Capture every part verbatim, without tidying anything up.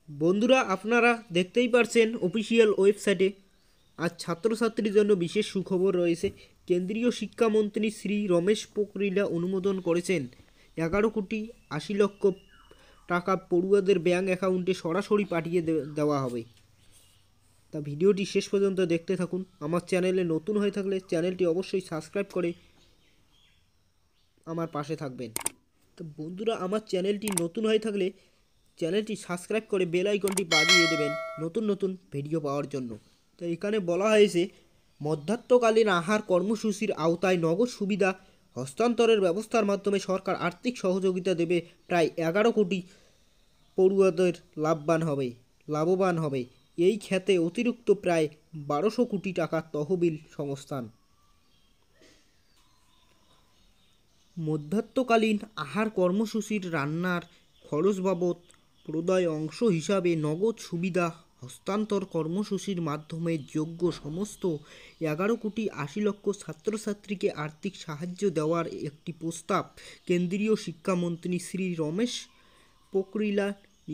বন্ধুরা, আপনারা দেখতেই পারছেন অফিসিয়াল ওয়েবসাইটে আজ ছাত্রছাত্রীর জন্য বিশেষ সুখবর রয়েছে। কেন্দ্রীয় শিক্ষামন্ত্রী শ্রী রমেশ পোখরিয়াল অনুমোদন করেছেন এগারো কোটি আশি লক্ষ টাকা পড়ুয়াদের ব্যাঙ্ক অ্যাকাউন্টে সরাসরি পাঠিয়ে দেওয়া হবে। তা ভিডিওটি শেষ পর্যন্ত দেখতে থাকুন। আমার চ্যানেলে নতুন হয়ে থাকলে চ্যানেলটি অবশ্যই সাবস্ক্রাইব করে আমার পাশে থাকবেন। তো বন্ধুরা, আমার চ্যানেলটি নতুন হয়ে থাকলে চ্যানেলটি সাবস্ক্রাইব করে বেল আইকনটি বাজিয়ে দেবেন নতুন নতুন ভিডিও পাওয়ার জন্য। তো এখানে বলা হয়েছে, মধ্যাহ্নকালীন আহার কর্মসূচির আওতায় নগদ সুবিধা হস্তান্তরের ব্যবস্থার মাধ্যমে সরকার আর্থিক সহযোগিতা দেবে। প্রায় এগারো কোটি পড়ুয়াদের লাভবান হবে লাভবান হবে এই খাতে অতিরিক্ত প্রায় বারোশো কোটি টাকার তহবিল সংস্থান। মধ্যাহ্নকালীন আহার কর্মসূচির রান্নার খরচ বাবদ প্রদায় অংশ হিসাবে নগদ সুবিধা হস্তান্তর কর্মসূচির মাধ্যমে যোগ্য সমস্ত এগারো কোটি আশি লক্ষ ছাত্রছাত্রীকে আর্থিক সাহায্য দেওয়ার একটি প্রস্তাব কেন্দ্রীয় শিক্ষামন্ত্রী শ্রী রমেশ পোখরিয়াল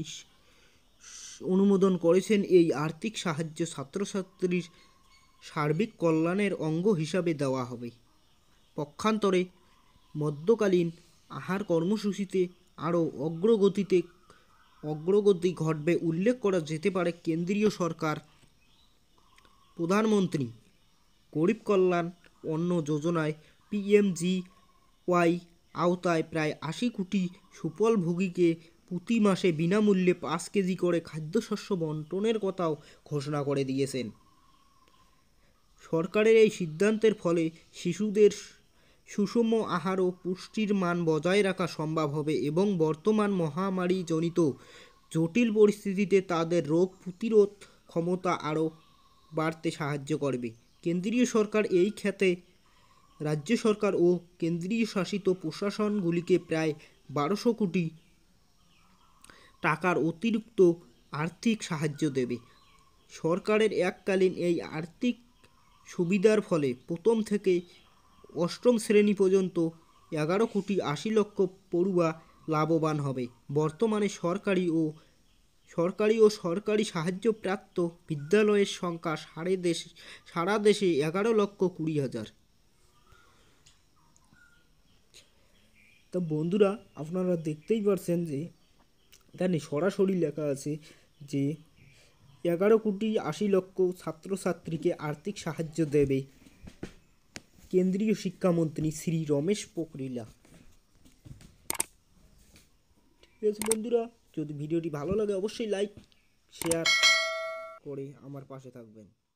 অনুমোদন করেছেন। এই আর্থিক সাহায্য ছাত্রছাত্রীর সার্বিক কল্যাণের অঙ্গ হিসাবে দেওয়া হবে। পক্ষান্তরে মধ্যকালীন আহার কর্মসূচিতে আরও অগ্রগতিতে অগ্রগতি ঘটবে উল্লেখ করা যেতে পারে। কেন্দ্রীয় সরকার প্রধানমন্ত্রী গরিব কল্যাণ অন্ন যোজনায় পিএমজিওয়াই আওতায় প্রায় আশি কোটি সুফলভোগীকে প্রতি মাসে বিনামূল্যে পাঁচ কেজি করে খাদ্যশস্য বন্টনের কথাও ঘোষণা করে দিয়েছেন। সরকারের এই সিদ্ধান্তের ফলে শিশুদের সুষম আহার ও পুষ্টির মান বজায় রাখা সম্ভব হবে এবং বর্তমান মহামারীজনিত জটিল পরিস্থিতিতে তাদের রোগ প্রতিরোধ ক্ষমতা আরও বাড়তে সাহায্য করবে। কেন্দ্রীয় সরকার এই খাতে রাজ্য সরকার ও কেন্দ্রীয় শাসিত প্রশাসনগুলিকে প্রায় বারোশো কোটি টাকার অতিরিক্ত আর্থিক সাহায্য দেবে। সরকারের এককালীন এই আর্থিক সুবিধার ফলে প্রথম থেকে অষ্টম শ্রেণী পর্যন্ত এগারো কোটি আশি লক্ষ পড়ুয়া লাভবান হবে। বর্তমানে সরকারি ও সরকারি ও সরকারি সাহায্যপ্রাপ্ত বিদ্যালয়ের সংখ্যা সারা দেশে সারা দেশে এগারো লক্ষ কুড়ি হাজার। তো বন্ধুরা, আপনারা দেখতেই পারছেন যে এখানে সরাসরি লেখা আছে যে এগারো কোটি আশি লক্ষ ছাত্রছাত্রীকে আর্থিক সাহায্য দেবে কেন্দ্রীয় শিক্ষামন্ত্রী শ্রী রমেশ পোখরিয়াল। ঠিক আছে বন্ধুরা, যদি ভিডিওটি ভালো লাগে অবশ্যই লাইক শেয়ার করে আমার পাশে থাকবেন।